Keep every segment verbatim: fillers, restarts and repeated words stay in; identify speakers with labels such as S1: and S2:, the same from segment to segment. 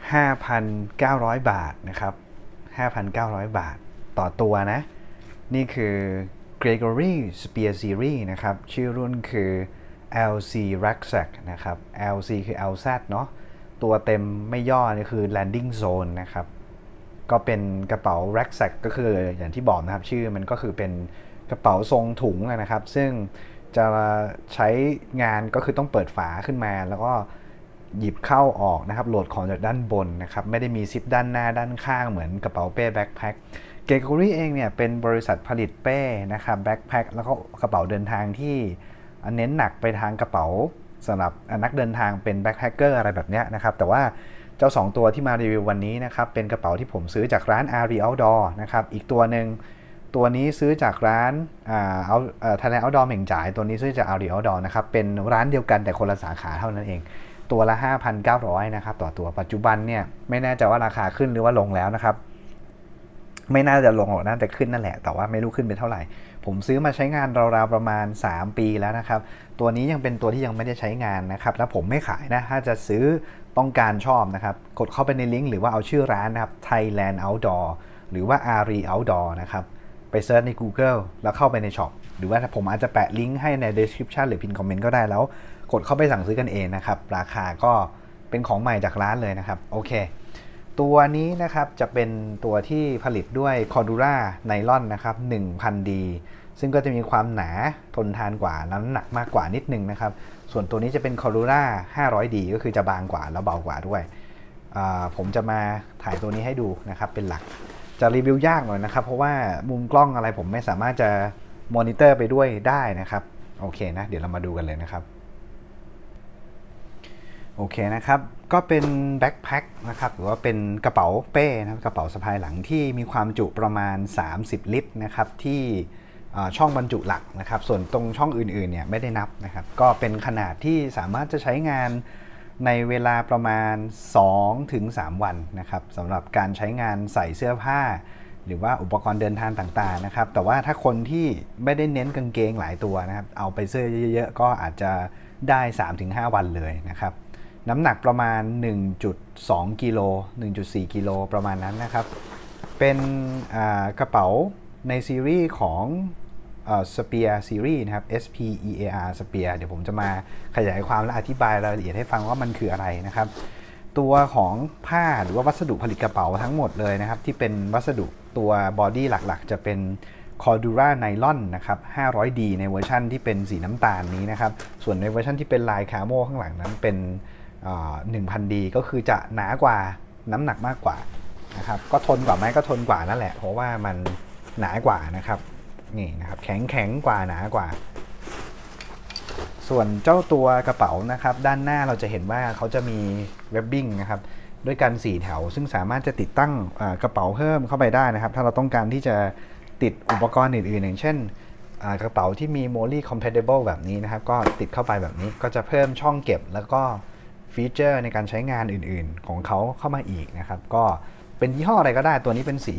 S1: ห้าพันเก้าร้อย บาทนะครับ ห้าพันเก้าร้อย บาทต่อตัวนะนี่คือ Gregory Spear Series นะครับชื่อรุ่นคือ แอล ซี Rucksack นะครับ แอล ซี คือ แอล แซด เนาะตัวเต็มไม่ย่อนี่คือ Landing Zone นะครับก็เป็นกระเป๋า Rucksack ก็คืออย่างที่บอกนะครับชื่อมันก็คือเป็นกระเป๋าทรงถุงนะครับซึ่งจะใช้งานก็คือต้องเปิดฝาขึ้นมาแล้วก็หยิบเข้าออกนะครับโหลดของจากด้านบนนะครับไม่ได้มีซิปด้านหน้าด้านข้างเหมือนกระเป๋าเป้แบ็คแพ็คเกเกอรี่เองเนี่ยเป็นบริษัทผลิตเป้นะครับแบ็คแพ็คแล้วก็กระเป๋าเดินทางที่เน้นหนักไปทางกระเป๋าสำหรับนักเดินทางเป็นแบ็คแพคเกอร์อะไรแบบนี้นะครับแต่ว่าเจ้าสองตัวที่มารีวิววันนี้นะครับเป็นกระเป๋าที่ผมซื้อจากร้าน อารี Outdoor นะครับอีกตัวหนึ่งตัวนี้ซื้อจากร้านอ่าเอาเอ่อ Thailand Outdoor เหม่งจ่ายตัวนี้ซื้อจาก อารี Outdoor นะครับเป็นร้านเดียวกันแต่คนละสาขาเท่านั้นเองตัวละ ห้าพันเก้าร้อย นะครับต่อตัวปัจจุบันเนี่ยไม่แน่ใจว่าราคาขึ้นหรือว่าลงแล้วนะครับไม่น่าจะลงหรอกน่าจะขึ้นนั่นแหละแต่ว่าไม่รู้ขึ้นไปเท่าไหร่ผมซื้อมาใช้งานราวๆประมาณสามปีแล้วนะครับตัวนี้ยังเป็นตัวที่ยังไม่ได้ใช้งานนะครับแล้วผมไม่ขายนะถ้าจะซื้อต้องการชอบนะครับกดเข้าไปในลิงก์หรือว่าเอาชื่อร้านนะครับ Thailand Outdoor หรือว่า อารี Outdoor นะครับไปเซิร์ชใน Google แล้วเข้าไปในช็อปหรือว่าผมอาจจะแปะลิงก์ให้ใน description หรือพินคอมเมนต์ก็ได้แล้วกดเข้าไปสั่งซื้อกันเองนะครับราคาก็เป็นของใหม่จากร้านเลยนะครับโอเคตัวนี้นะครับจะเป็นตัวที่ผลิตด้วย Cordura ไนลอนนะครับ หนึ่งพัน ดี ซึ่งก็จะมีความหนาทนทานกว่าน้ำหนักมากกว่านิดนึงนะครับส่วนตัวนี้จะเป็น Cordura ห้าร้อย ดี ก็คือจะบางกว่าแล้วเบากว่าด้วยผมจะมาถ่ายตัวนี้ให้ดูนะครับเป็นหลักจะรีวิวยากหน่อยนะครับเพราะว่ามุมกล้องอะไรผมไม่สามารถจะมอนิเตอร์ไปด้วยได้นะครับโอเคนะเดี๋ยวเรามาดูกันเลยนะครับโอเคนะครับก็เป็นแบ็คแพ็คนะครับหรือว่าเป็นกระเป๋าเป้นะกระเป๋าสะพายหลังที่มีความจุประมาณสามสิบลิตรนะครับที่ช่องบรรจุหลักนะครับส่วนตรงช่องอื่นๆเนี่ยไม่ได้นับนะครับก็เป็นขนาดที่สามารถจะใช้งานในเวลาประมาณ สองถึงสาม วันนะครับสำหรับการใช้งานใส่เสื้อผ้าหรือว่าอุปกรณ์เดินทางต่างๆนะครับแต่ว่าถ้าคนที่ไม่ได้เน้นกางเกงหลายตัวนะครับเอาไปเสื้อเยอะๆก็อาจจะได้ สามถึงห้า วันเลยนะครับน้ำหนักประมาณ หนึ่งจุดสอง กิโล หนึ่งจุดสี่ กิโลประมาณนั้นนะครับเป็นกระเป๋าในซีรีส์ของ Spear Series นะครับ เอส พี อี เอ อาร์ Spear เดี๋ยวผมจะมาขยายความและอธิบายรายละเอียดให้ฟังว่ามันคืออะไรนะครับตัวของผ้าหรือว่าวัสดุผลิตกระเป๋าทั้งหมดเลยนะครับที่เป็นวัสดุตัวบอดี้หลักๆจะเป็น Cordura ไนลอนนะครับ ห้าร้อย ดี ในเวอร์ชันที่เป็นสีน้ำตาลนี้นะครับส่วนในเวอร์ชันที่เป็นลายคาโมข้างหลังนั้นเป็นหนึ่งพัน ดี ก็คือจะหนากว่าน้ำหนักมากกว่านะครับก็ทนกว่าไหมก็ทนกว่านั่นแหละเพราะว่ามันหนากว่านะครับนี่นะครับแข็งแข็งกว่าหนากว่าส่วนเจ้าตัวกระเป๋านะครับด้านหน้าเราจะเห็นว่าเขาจะมีเว็บบิ้งนะครับด้วยกันสี่แถวซึ่งสามารถจะติดตั้งกระเป๋าเพิ่มเข้าไปได้นะครับถ้าเราต้องการที่จะติดอุปกรณ์อื่นๆอย่างเช่นกระเป๋าที่มี Moly Compatible แบบนี้นะครับก็ติดเข้าไปแบบนี้ก็จะเพิ่มช่องเก็บแล้วก็ฟีเจอร์ในการใช้งานอื่นๆของเขาเข้ามาอีกนะครับก็เป็นยี่ห้ออะไรก็ได้ตัวนี้เป็นสี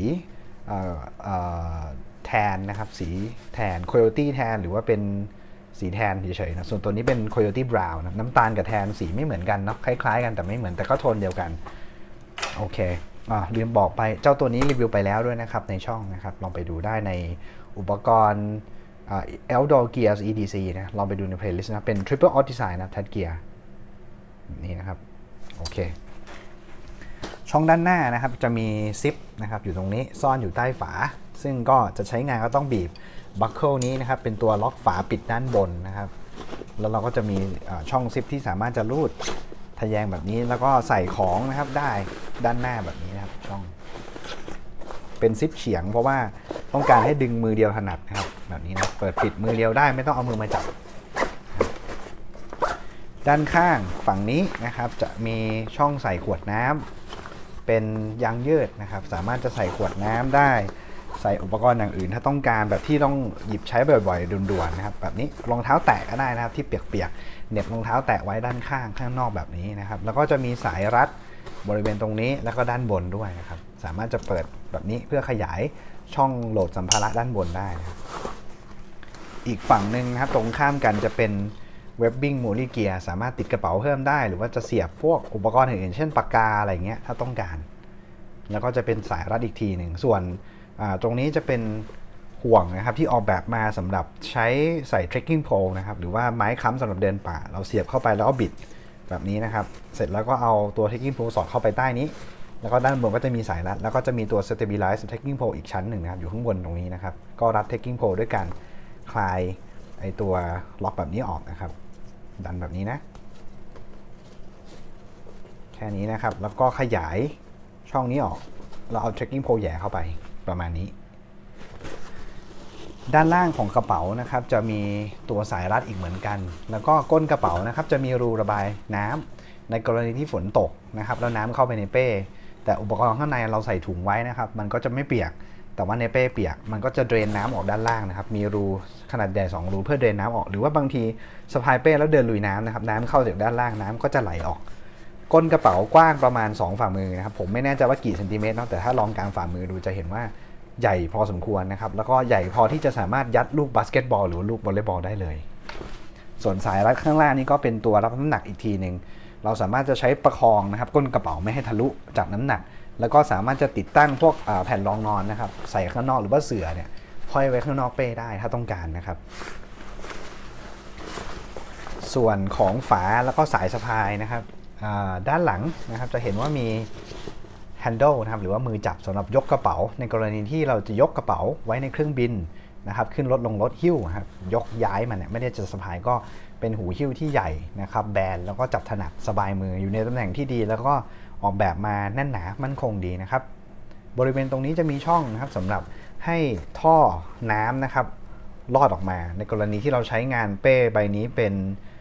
S1: แทนนะครับสีแทน Coyote แทนหรือว่าเป็นสีแทนเฉยๆนะส่วนตัวนี้เป็น Coyote Brown นะน้ำตาลกับแทนสีไม่เหมือนกันเนาะคล้ายๆกันแต่ไม่เหมือนแต่ก็โทนเดียวกันโอเคอ่าลืมบอกไปเจ้าตัวนี้รีวิวไปแล้วด้วยนะครับในช่องนะครับลองไปดูได้ในอุปกรณ์ Outdoor Gears อี ดี ซี นะลองไปดูใน playlist นะเป็น Triple Out Design นะ Tad Gear นี่นะครับโอเคช่องด้านหน้านะครับจะมีซิปนะครับอยู่ตรงนี้ซ่อนอยู่ใต้ฝาซึ่งก็จะใช้งานก็ต้องบีบบัคเกิลนี้นะครับเป็นตัวล็อกฝาปิดด้านบนนะครับแล้วเราก็จะมีช่องซิปที่สามารถจะรูดทะแยงแบบนี้แล้วก็ใส่ของนะครับได้ด้านหน้าแบบนี้นะครับช่องเป็นซิปเฉียงเพราะว่าต้องการให้ดึงมือเดียวถนัดนะครับแบบนี้นะเปิดปิดมือเดียวได้ไม่ต้องเอามือมาจับด้านข้างฝั่งนี้นะครับจะมีช่องใส่ขวดน้ำเป็นยางยืดนะครับสามารถจะใส่ขวดน้ำได้ใส่อุปกรณ์อย่างอื่นถ้าต้องการแบบที่ต้องหยิบใช้บ่อยๆด่วนๆนะครับแบบนี้รองเท้าแตะก็ได้นะครับที่เปียกๆเหน็บรองเท้าแตะไว้ด้านข้างข้างนอกแบบนี้นะครับแล้วก็จะมีสายรัดบริเวณตรงนี้แล้วก็ด้านบนด้วยนะครับสามารถจะเปิดแบบนี้เพื่อขยายช่องโหลดสัมภาระด้านบนได้นะครับอีกฝั่งหนึ่งนะครับตรงข้ามกันจะเป็น webbing moly gear สามารถติดกระเป๋าเพิ่มได้หรือว่าจะเสียบพวกอุปกรณ์อื่นๆเช่นปากกาอะไรเงี้ยถ้าต้องการแล้วก็จะเป็นสายรัดอีกทีหนึ่งส่วนตรงนี้จะเป็นห่วงนะครับที่ออกแบบมาสำหรับใช้ใส่ trekking pole นะครับหรือว่าไม้ค้ำสำหรับเดินป่าเราเสียบเข้าไปแล้วก็บิดแบบนี้นะครับเสร็จแล้วก็เอาตัว trekking pole สอดเข้าไปใต้นี้แล้วก็ด้านบนก็จะมีสายรัดแล้วก็จะมีตัว stabilize trekking pole อีกชั้นหนึ่งนะครับอยู่ข้างบนตรงนี้นะครับก็รัด trekking pole ด้วยการคลายไอตัวล็อกแบบนี้ออกนะครับดันแบบนี้นะแค่นี้นะครับแล้วก็ขยายช่องนี้ออกเราเอา trekking pole แย่เข้าไปประมาณนี้ด้านล่างของกระเป๋านะครับจะมีตัวสายรัดอีกเหมือนกันแล้วก็ก้นกระเป๋านะครับจะมีรูระบายน้ำในกรณีที่ฝนตกนะครับแล้วน้ำเข้าไปในเป้แต่อุปกรณ์ข้างในเราใส่ถุงไว้นะครับมันก็จะไม่เปียกแต่ว่าในเป้เปียกมันก็จะเดรนน้ำออกด้านล่างนะครับมีรูขนาดใหญ่สองรูเพื่อเดรนน้ำออกหรือว่าบางทีสะพายเป้แล้วเดินลุยน้ำนะครับน้ำเข้าจากด้านล่างน้ำก็จะไหลออกก้นกระเป๋ากว้างประมาณสองฝ่ามือนะครับผมไม่แน่ใจว่ากี่เซนติเมตรแต่ถ้าลองกลางฝ่ามือดูจะเห็นว่าใหญ่พอสมควรนะครับแล้วก็ใหญ่พอที่จะสามารถยัดลูกบาสเกตบอลหรือลูกวอลเลย์บอลได้เลยส่วนสายรัดข้างล่างนี่ก็เป็นตัวรับน้ำหนักอีกทีหนึ่งเราสามารถจะใช้ประคองนะครับก้นกระเป๋าไม่ให้ทะลุจากน้ำหนักแล้วก็สามารถจะติดตั้งพวกแผ่นรองนอนนะครับใส่ข้างนอกหรือว่าเสื่อเนี่ยห้อยไว้ข้างนอกเป้ได้ถ้าต้องการนะครับส่วนของฝาแล้วก็สายสะพายนะครับด้านหลังนะครับจะเห็นว่ามี handle นะครับหรือว่ามือจับสำหรับยกกระเป๋าในกรณีที่เราจะยกกระเป๋าไว้ในเครื่องบินนะครับขึ้นรถลงรถหิ้วครับยกย้ายมันเนี่ยไม่ได้จะสะพายก็เป็นหูหิ้วที่ใหญ่นะครับแบนแล้วก็จับถนัดสบายมืออยู่ในตำแหน่งที่ดีแล้วก็ออกแบบมาแน่นหนามั่นคงดีนะครับบริเวณตรงนี้จะมีช่องนะครับสำหรับให้ท่อน้ำนะครับลอดออกมาในกรณีที่เราใช้งานเป้ใบนี้เป็น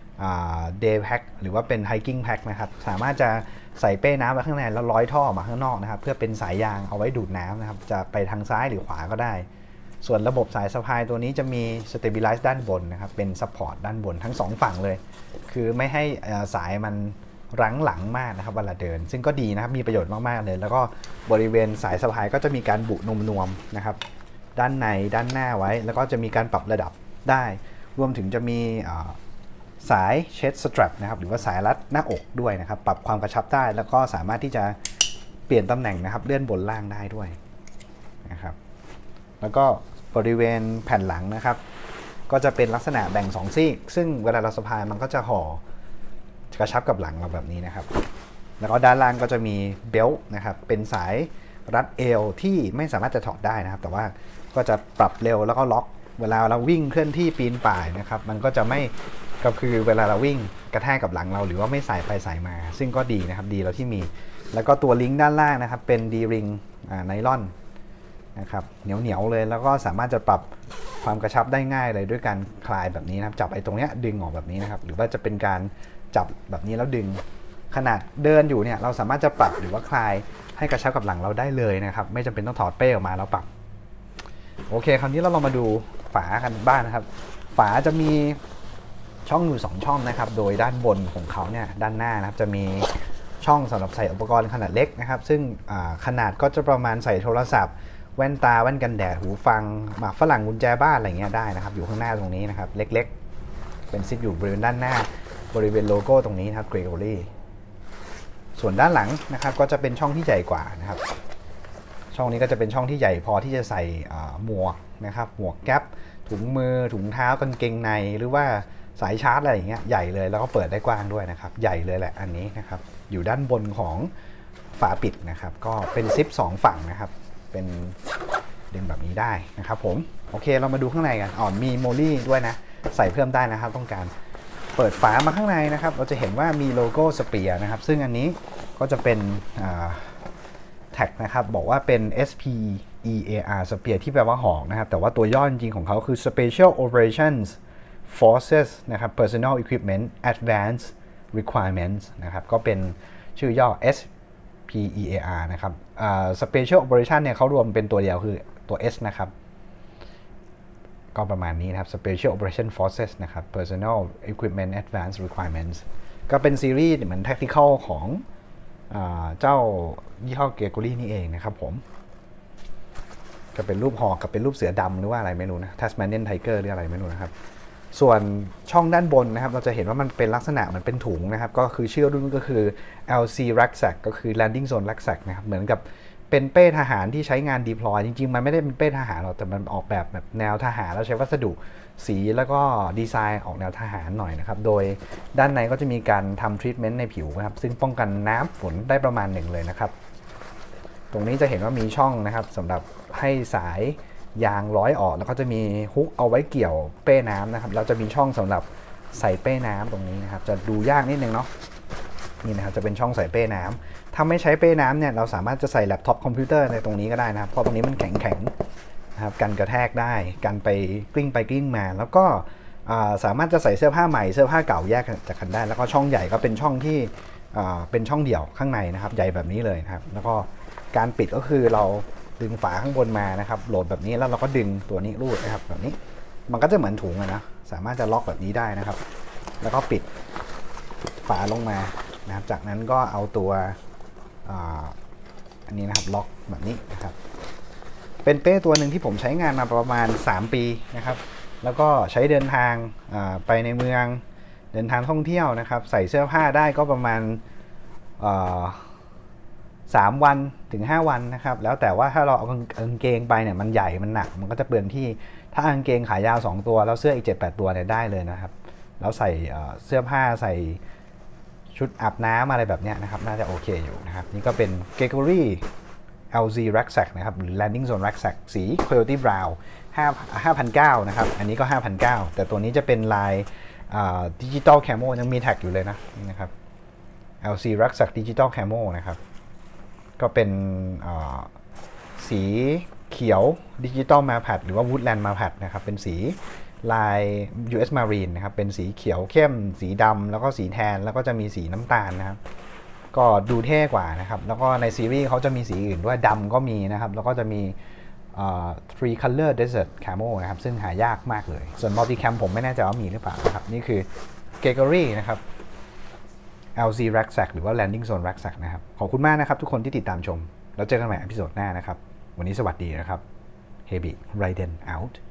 S1: day pack หรือว่าเป็น hiking pack นะครับสามารถจะใส่เป้น้ำไว้ข้างในแล้วร้อยท่อมาข้างนอกนะครับเพื่อเป็นสายยางเอาไว้ดูดน้ำนะครับจะไปทางซ้ายหรือขวาก็ได้ส่วนระบบสายสะพายตัวนี้จะมี stabilize ด้านบนนะครับเป็น support ด้านบนทั้งสองฝั่งเลยคือไม่ให้สายมันรั้งหลังมากนะครับเวลาเดินซึ่งก็ดีนะครับมีประโยชน์มากๆเลยแล้วก็บริเวณสายสะพายก็จะมีการบุนวมๆนะครับด้านในด้านหน้าไว้แล้วก็จะมีการปรับระดับได้รวมถึงจะมีสายเช็ดสตรัปนะครับหรือว่าสายรัดหน้าอกด้วยนะครับปรับความกระชับได้แล้วก็สามารถที่จะเปลี่ยนตำแหน่งนะครับเลื่อนบนล่างได้ด้วยนะครับแล้วก็บริเวณแผ่นหลังนะครับก็จะเป็นลักษณะแบ่งสองซีกซึ่งเวลาเราสะพายมันก็จะห่อกระชับกับหลังเราแบบนี้นะครับแล้วก็ด้านล่างก็จะมีเบลต์นะครับเป็นสายรัดเอวที่ไม่สามารถจะถอดได้นะครับแต่ว่าก็จะปรับเร็วแล้วก็ล็อกเวลาเราวิ่งเคลื่อนที่ปีนป่ายนะครับมันก็จะไม่ก็คือเวลาเราวิ่งกระแทกกับหลังเราหรือว่าไม่สายไปสายมาซึ่งก็ดีนะครับดีแล้วที่มีแล้วก็ตัวลิงก์ด้านล่างนะครับเป็นดีริงไนลอนนะครับเหนียวเหนียวเลยแล้วก็สามารถจะปรับความกระชับได้ง่ายเลยด้วยการคลายแบบนี้นะครับจับไอ้ตรงเนี้ยดึงออกแบบนี้นะครับหรือว่าจะเป็นการจับแบบนี้แล้วดึงขนาดเดินอยู่เนี่ยเราสามารถจะปรับหรือว่าคลายให้กระชับกับหลังเราได้เลยนะครับไม่จำเป็นต้องถอดเป้ออกมาแล้วปรับโอเคคราวนี้เราลองมาดูฝากันบ้าง นะครับฝาจะมีช่องอยู่สองช่องนะครับโดยด้านบนของเขาเนี่ยด้านหน้านะครับจะมีช่องสำหรับใส่อุปกรณ์ขนาดเล็กนะครับซึ่งขนาดก็จะประมาณใส่โทรศัพท์แว่นตาแว่นกันแดดหูฟังหมากฝรั่งกุญแจบ้านอะไรเงี้ยได้นะครับอยู่ข้างหน้าตรงนี้นะครับเล็กๆเป็นซิปอยู่บริเวณด้านหน้าบริเวณโลโก้ตรงนี้นะครับ Gregory ส่วนด้านหลังนะครับก็จะเป็นช่องที่ใหญ่กว่านะครับช่องนี้ก็จะเป็นช่องที่ใหญ่พอที่จะใส่หมวกนะครับหมวกแก๊ปถุงมือถุงเท้ากางเกงในหรือว่าสายชาร์จอะไรอย่างเงี้ยใหญ่เลยแล้วก็เปิดได้กว้างด้วยนะครับใหญ่เลยแหละอันนี้นะครับอยู่ด้านบนของฝาปิดนะครับก็เป็นซิปสองฝั่งนะครับเป็นดึงแบบนี้ได้นะครับผมโอเคเรามาดูข้างในกันอ๋อมีโมลี่ด้วยนะใส่เพิ่มได้นะครับต้องการเปิดฝามาข้างในนะครับเราจะเห็นว่ามีโลโก้สเปียร์นะครับซึ่งอันนี้ก็จะเป็นแท็กนะครับบอกว่าเป็น เอส พี อี เอ อาร์ สเปียร์ที่แปลว่าหอกนะครับแต่ว่าตัวย่อจริงๆของเขาคือ Special Operations Forces นะครับ Personal Equipment Advanced Requirements นะครับก็เป็นชื่อย่อ เอส พี อี เอ อาร์ นะครับ Special Operation เนี่ยเขารวมเป็นตัวเดียวคือตัว S นะครับก็ประมาณนี้นะครับ Special Operation Forces นะครับ Personal Equipment Advanced Requirements ก็เป็นซีรีส์เหมือน Tactical ของเจ้ายี่ห้อ Gregory นี่เองนะครับผมก็เป็นรูปหอกกับเป็นรูปเสือดำหรือว่าอะไรไม่รู้นะ Tasmanian Tiger หรืออะไรไม่รู้นะครับส่วนช่องด้านบนนะครับเราจะเห็นว่ามันเป็นลักษณะเหมือนเป็นถุงนะครับก็คือชื่อรุ่นก็คือ แอล ซี Rucksack ก็คือ Landing Zone Rucksack นะครับเหมือนกับเป็นเป้ทหารที่ใช้งาน deploy จริงๆมันไม่ได้เป็นเป้ทหารหรอกแต่มันออกแบบแบบแนวทหารแล้วใช้วัสดุสีแล้วก็ดีไซน์ออกแนวทหารหน่อยนะครับโดยด้านในก็จะมีการทำทรีทเมนต์ในผิวนะครับซึ่งป้องกันน้ำฝนได้ประมาณหนึ่งเลยนะครับตรงนี้จะเห็นว่ามีช่องนะครับสำหรับให้สายยางร้อยออกแล้วก็จะมีฮุกเอาไว้เกี่ยวเป้น้ำนะครับเราจะมีช่องสำหรับใส่เป้น้ำตรงนี้นะครับจะดูยากนิดนึงเนาะนี่นะครับจะเป็นช่องใส่เป้น้ำถ้าไม่ใช้เป้น้ำเนี่ยเราสามารถจะใส่แล็ปท็อปคอมพิวเตอร์ในตรงนี้ก็ได้นะครับเพราะตรงนี้มันแข็งแข็งนะครับกันกระแทกได้กันไปกลิ้งไปกลิ้งมาแล้วก็สามารถจะใส่เสื้อผ้าใหม่เสื้อผ้าเก่าแยกจากกันได้แล้วก็ช่องใหญ่ก็เป็นช่องที่เป็นช่องเดี่ยวข้างในนะครับใหญ่แบบนี้เลยนะครับแล้วก็การปิดก็คือเราดึงฝาข้างบนมานะครับโหลดแบบนี้แล้วเราก็ดึงตัวนี้รูดนะครับแบบนี้มันก็จะเหมือนถุงนะสามารถจะล็อกแบบนี้ได้นะครับแล้วก็ปิดฝาลงมานะครับจากนั้นก็เอาตัวอันนี้นะครับล็อกแบบนี้นะครับเป็นเป้ตัวหนึ่งที่ผมใช้งานมาประมาณสามปีนะครับแล้วก็ใช้เดินทางไปในเมืองเดินทางท่องเที่ยวนะครับใส่เสื้อผ้าได้ก็ประมาณสามวันถึงห้าวันนะครับแล้วแต่ว่าถ้าเราเอากางเกงไปเนี่ยมันใหญ่มันหนักมันก็จะเปลืองที่ถ้ากางเกงขายาวสองตัวแล้วเสื้ออีก เจ็ดแปด ตัวเนี่ยได้เลยนะครับแล้วใส่เสื้อผ้าใส่ชุดอาบน้ำอะไรแบบนี้นะครับน่าจะโอเคอยู่นะครับนี่ก็เป็น Gregory แอล ซี Rucksack นะครับหรือ Landing Zone Rucksack สี Coyote Brown ห้าพันเก้าร้อยนะครับอันนี้ก็ ห้าพันเก้าร้อย แต่ตัวนี้จะเป็นลายดิจิตอลแคโมยังมีแท็กอยู่เลยนะนะครับ แอล ซี Rucksack Digital Camo นะครับก็เป็นสีเขียวดิจิตอลมาแพดหรือว่า Woodland มาแพดนะครับเป็นสีลาย ยู เอส Marine นะครับเป็นสีเขียวเข้มสีดำแล้วก็สีแทนแล้วก็จะมีสีน้ำตาลนะครับก็ดูเท่กว่านะครับแล้วก็ในซีรีส์เขาจะมีสีอื่นด้วยดำก็มีนะครับแล้วก็จะมี three color desert camo นะครับซึ่งหายากมากเลยส่วน multicam ผมไม่แน่ใจว่ามีหรือเปล่านะครับนี่คือ Gregory นะครับ แอล ซี Rucksack หรือว่า Landing Zone Rucksack นะครับขอบคุณมากนะครับทุกคนที่ติดตามชมแล้วเจอกันใหม่อพิโซดหน้านะครับวันนี้สวัสดีนะครับ Hebi Raiden out